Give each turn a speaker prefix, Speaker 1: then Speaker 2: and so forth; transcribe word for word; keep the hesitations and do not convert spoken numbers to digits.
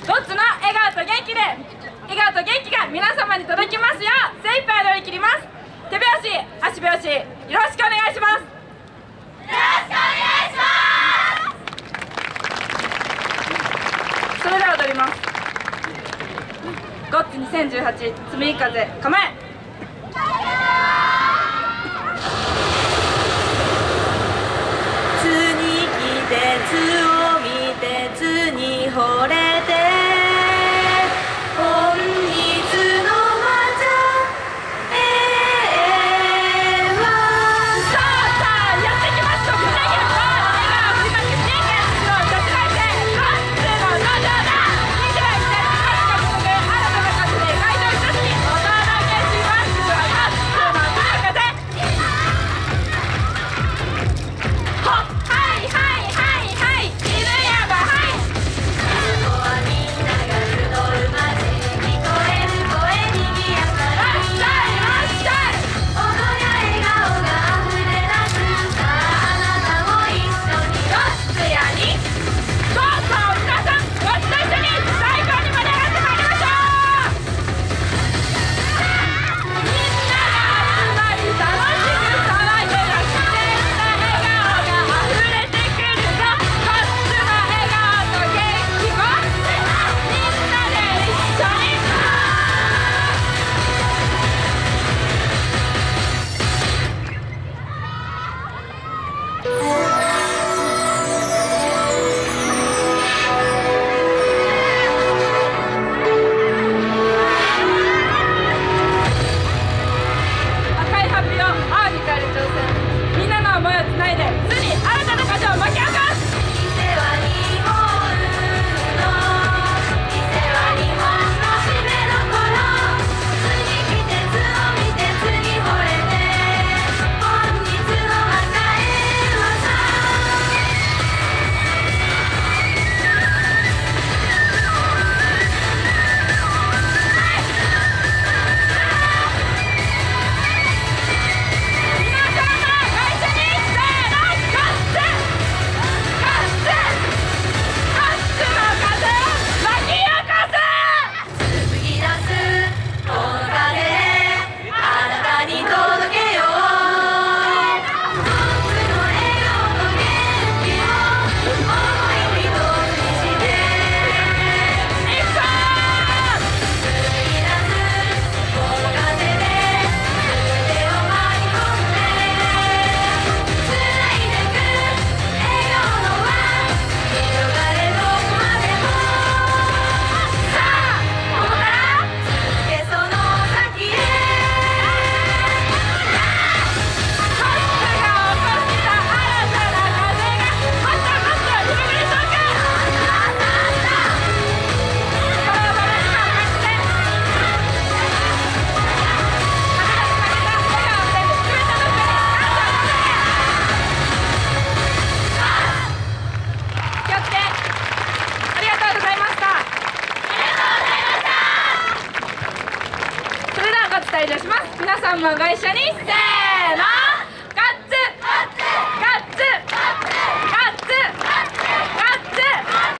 Speaker 1: ゴッツの笑顔と元気で笑顔と元気が皆様に届きますよう精一杯乗り切ります。手拍子足拍子よろしくお願いします。よろしくお願いします。それでは踊ります。ゴッツにせんじゅうはちつむぎ風構え。
Speaker 2: つに来てつを見てつに惚れて本日のまちゃええわ
Speaker 1: さあさあやってきました。みんなに笑顔振りまく人間の女子大生ゴッツの登場だ。にじゅういちねんはちがつで新たな数で会場一つにお届けします。ゴッツのつむぎ風。ほっはいはいはいはい犬山はい。
Speaker 2: ここはみんなが集う街聞こえる声にぎやか
Speaker 1: らっしゃいらっしゃい。
Speaker 2: 踊りゃ笑顔が溢れ出すさああなたも一緒に
Speaker 1: ゴッツやにどうぞ皆さんゴッツと一緒に最高に盛り上がってまいりましょう。みんなが集まり楽しく騒げば自然な笑顔が溢れてくるぞ。ゴッツの笑顔と元気をみんなで一緒に赤いハッピーを青に変える挑戦。みんなの思いをつないでつに新たな風を巻き起こす。
Speaker 2: 店は日本の店は日本の締めどころつに来てつを見てつに惚れて本日のまたえはさ
Speaker 1: 皆さんもご一緒にせーのゴッツゴッツゴッツの風を巻き起こす。
Speaker 2: 紡ぎ出すこの風あなたに届けようゴッツの笑顔と元気を思い一つにして
Speaker 1: いくぞ
Speaker 2: 紡ぎ出すこの風で全てを巻き込んで繋いでく笑顔の輪広がれどこまでもさあここから続けその先へ
Speaker 1: ゴッツが起こした新たな風がもっともっと広がりそうか。バラバラには勝ちで風がつなげた笑顔で全ての人に感謝を届け。気をつけありがとうございました。それではご伝えいたします。皆さんもご一緒にせーの。